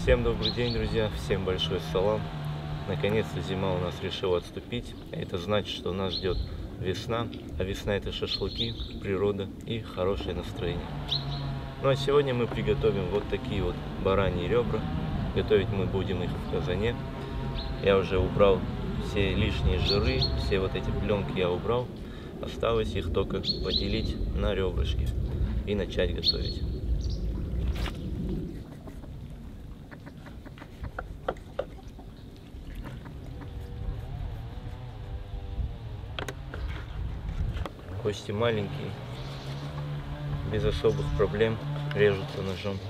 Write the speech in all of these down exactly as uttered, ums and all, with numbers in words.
Всем добрый день, друзья, всем большой салам. Наконец-то зима у нас решила отступить. Это значит, что нас ждет весна. А весна — это шашлыки, природа и хорошее настроение. Ну а сегодня мы приготовим вот такие вот бараньи ребра. Готовить мы будем их в казане. Я уже убрал все лишние жиры, все вот эти пленки я убрал. Осталось их только поделить на ребрышки и начать готовить. Кости маленькие, без особых проблем режутся ножом.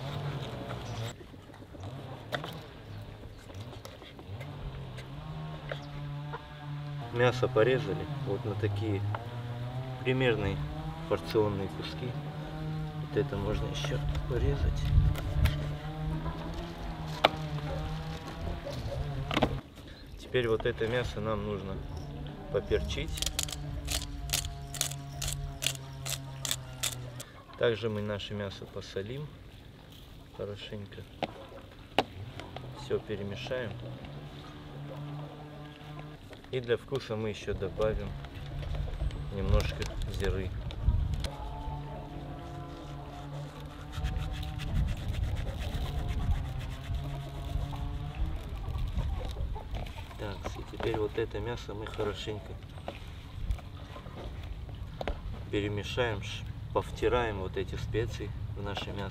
Мясо порезали вот на такие примерные порционные куски. Вот это можно еще порезать. Теперь вот это мясо нам нужно поперчить. Также мы наше мясо посолим хорошенько. Все перемешаем. И для вкуса мы еще добавим немножко зиры. Так, и теперь вот это мясо мы хорошенько перемешаем, повтираем вот эти специи в наше мясо.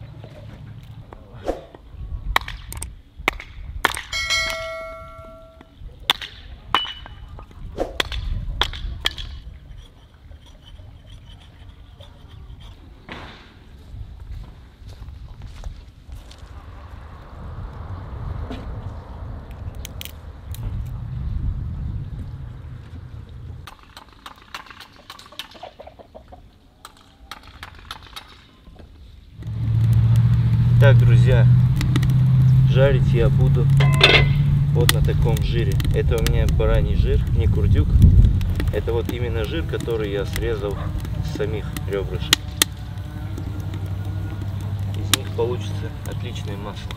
Так, друзья, жарить я буду вот на таком жире. Это у меня бараний жир, не курдюк. Это вот именно жир, который я срезал с самих ребрышек. Из них получится отличное масло.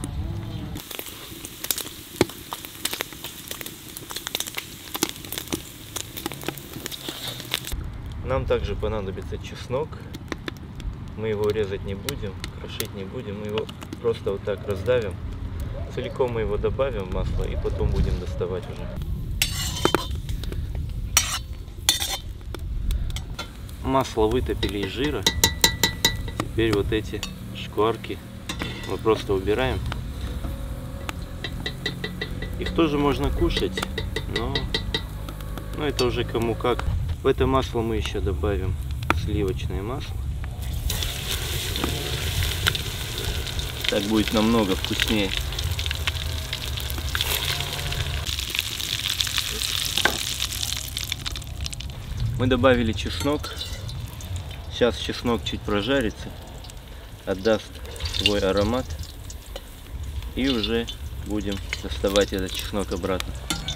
Нам также понадобится чеснок. Мы его резать не будем, крошить не будем, мы его просто вот так раздавим. Целиком мы его добавим в масло и потом будем доставать уже. Масло вытопили из жира. Теперь вот эти шкварки мы просто убираем. Их тоже можно кушать, но, но это уже кому как. В это масло мы еще добавим сливочное масло. Так будет намного вкуснее. Мы добавили чеснок. Сейчас чеснок чуть прожарится, отдаст свой аромат. И уже будем доставать этот чеснок обратно.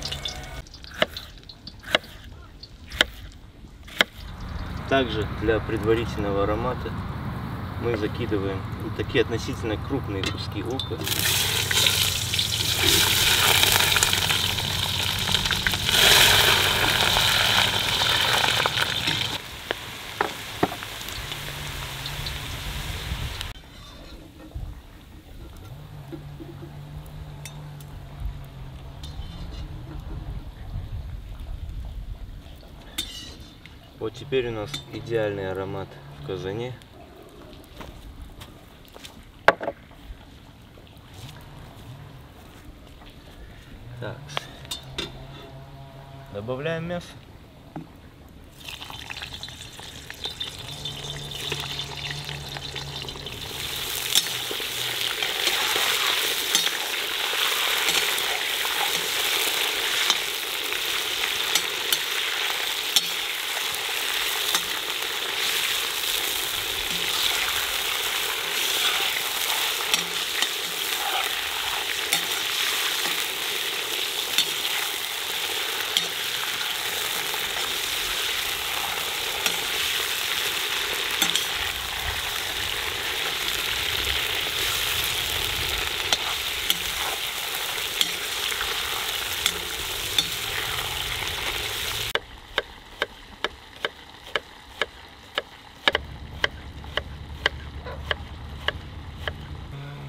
Также для предварительного аромата мы закидываем вот такие относительно крупные куски лука. Вот теперь у нас идеальный аромат в казане. Так, добавляем мясо.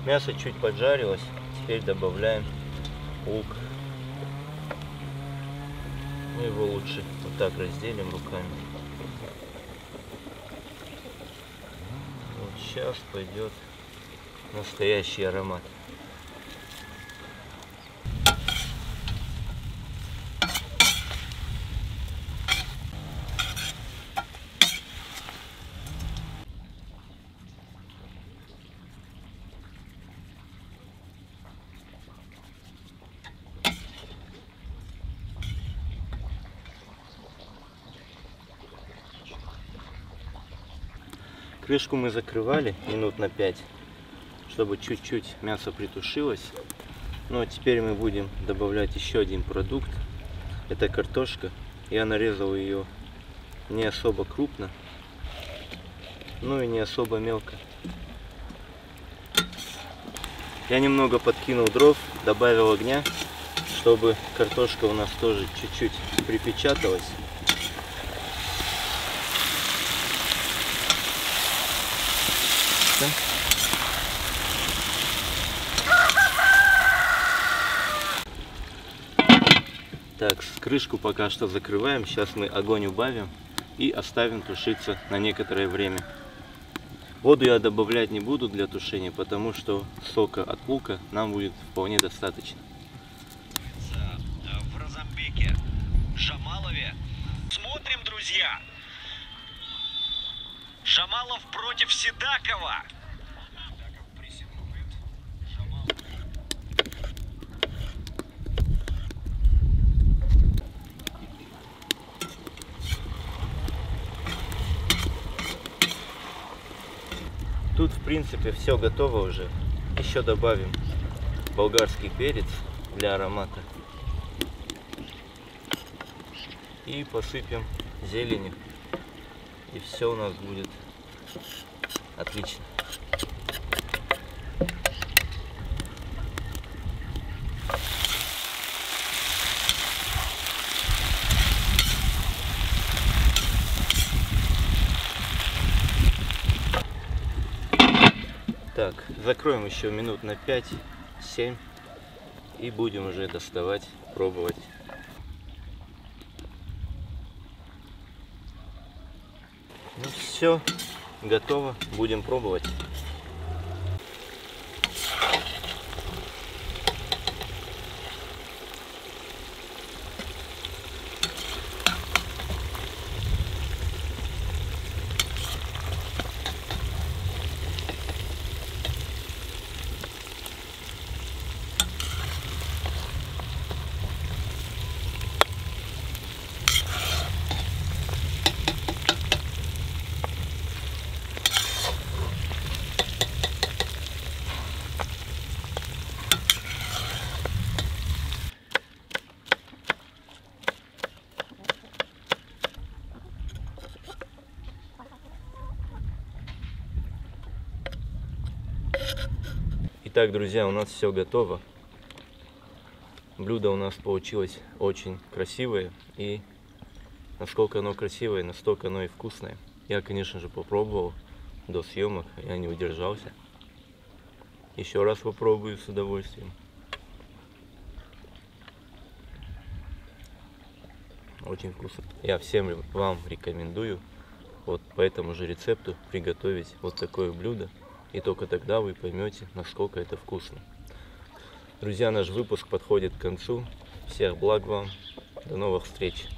Мясо чуть поджарилось, теперь добавляем лук. Мы его лучше вот так разделим руками. Вот сейчас пойдет настоящий аромат. Крышку мы закрывали минут на пять, чтобы чуть-чуть мясо притушилось. Ну а теперь мы будем добавлять еще один продукт. Это картошка. Я нарезал ее не особо крупно, ну и не особо мелко. Я немного подкинул дров, добавил огня, чтобы картошка у нас тоже чуть-чуть припечаталась. Так, крышку пока что закрываем. Сейчас мы огонь убавим и оставим тушиться на некоторое время. Воду я добавлять не буду для тушения, потому что сока от лука нам будет вполне достаточно. В Розамбеке, Жамалове. Смотрим, друзья. Жамалов против Седакова. Тут в принципе все готово уже. Еще добавим болгарский перец для аромата. И посыпем зеленью. И все у нас будет отлично. Так, закроем еще минут на пять-семь и будем уже доставать, пробовать. Ну все, готово, будем пробовать. Итак, друзья, у нас все готово. Блюдо у нас получилось очень красивое. И насколько оно красивое, настолько оно и вкусное. Я, конечно же, попробовал до съемок, я не удержался. Еще раз попробую с удовольствием. Очень вкусно. Я всем вам рекомендую вот по этому же рецепту приготовить вот такое блюдо. И только тогда вы поймете, насколько это вкусно. Друзья, наш выпуск подходит к концу. Всех благ вам. До новых встреч.